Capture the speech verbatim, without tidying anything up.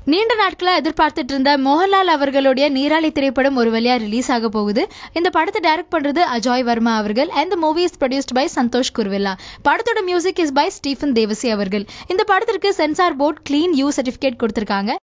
நீண்ட நாட்களா எதிர்பார்த்துட்டு இருந்த மோகன்லால் அவர்களுடைய நீராளி திரைப்படம் ஒரு வழியா ரிலீஸ் ஆக போகுது. இந்த படத்தை டைரக்ட் பண்றது அஜாய் வர்மா அவர்கள். and the movie is produced by Santhosh Kuruvilla. படத்தோட music is by Stephen Devassy அவர்கள். இந்த படத்திற்கு censor board clean U certificate கொடுத்திருக்காங்க.